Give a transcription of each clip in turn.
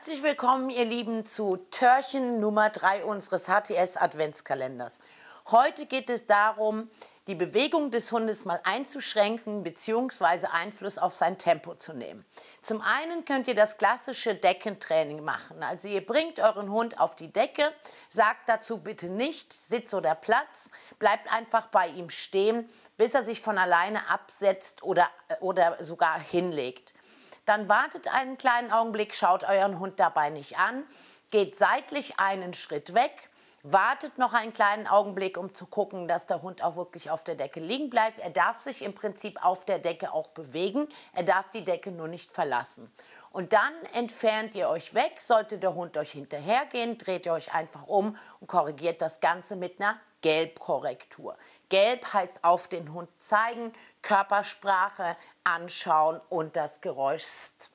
Herzlich willkommen, ihr Lieben, zu Türchen Nummer 3 unseres HTS-Adventskalenders. Heute geht es darum, die Bewegung des Hundes mal einzuschränken bzw. Einfluss auf sein Tempo zu nehmen. Zum einen könnt ihr das klassische Deckentraining machen. Also ihr bringt euren Hund auf die Decke, sagt dazu bitte nicht Sitz oder Platz, bleibt einfach bei ihm stehen, bis er sich von alleine absetzt oder sogar hinlegt. Dann wartet einen kleinen Augenblick, schaut euren Hund dabei nicht an, geht seitlich einen Schritt weg, wartet noch einen kleinen Augenblick, um zu gucken, dass der Hund auch wirklich auf der Decke liegen bleibt. Er darf sich im Prinzip auf der Decke auch bewegen, er darf die Decke nur nicht verlassen. Und dann entfernt ihr euch weg, sollte der Hund euch hinterhergehen, dreht ihr euch einfach um und korrigiert das Ganze mit einer Gelbkorrektur. Gelb heißt auf den Hund zeigen, Körpersprache anschauen und das Geräusch St.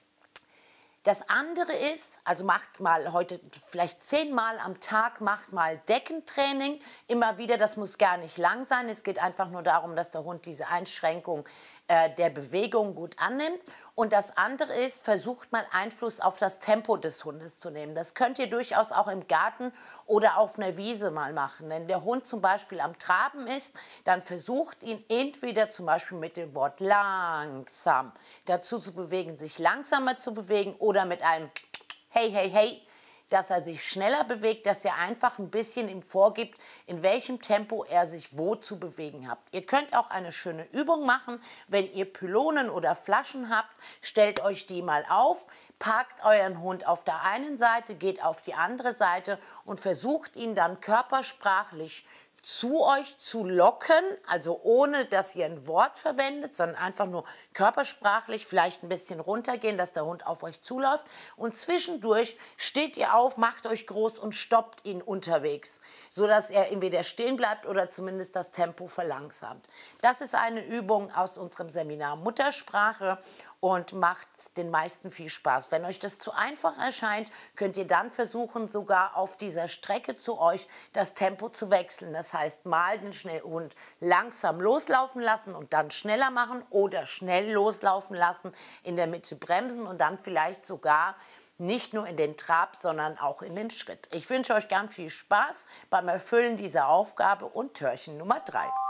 Das andere ist, also macht mal heute vielleicht 10-mal am Tag, macht mal Deckentraining. Immer wieder, das muss gar nicht lang sein. Es geht einfach nur darum, dass der Hund diese Einschränkung der Bewegung gut annimmt. Und das andere ist, versucht mal Einfluss auf das Tempo des Hundes zu nehmen. Das könnt ihr durchaus auch im Garten oder auf einer Wiese mal machen. Wenn der Hund zum Beispiel am Traben ist, dann versucht ihn entweder zum Beispiel mit dem Wort langsam dazu zu bewegen, sich langsamer zu bewegen oder mit einem Hey, hey, hey, dass er sich schneller bewegt, dass ihr einfach ein bisschen ihm vorgibt, in welchem Tempo er sich wo zu bewegen habt. Ihr könnt auch eine schöne Übung machen, wenn ihr Pylonen oder Flaschen habt, stellt euch die mal auf, parkt euren Hund auf der einen Seite, geht auf die andere Seite und versucht ihn dann körpersprachlich zu euch zu locken, also ohne, dass ihr ein Wort verwendet, sondern einfach nur körpersprachlich vielleicht ein bisschen runtergehen, dass der Hund auf euch zuläuft. Und zwischendurch steht ihr auf, macht euch groß und stoppt ihn unterwegs, sodass er entweder stehen bleibt oder zumindest das Tempo verlangsamt. Das ist eine Übung aus unserem Seminar Muttersprache und macht den meisten viel Spaß. Wenn euch das zu einfach erscheint, könnt ihr dann versuchen, sogar auf dieser Strecke zu euch das Tempo zu wechseln. Das heißt, mal den Hund langsam loslaufen lassen und dann schneller machen oder schnell loslaufen lassen, in der Mitte bremsen und dann vielleicht sogar nicht nur in den Trab, sondern auch in den Schritt. Ich wünsche euch ganz viel Spaß beim Erfüllen dieser Aufgabe und Türchen Nummer 3.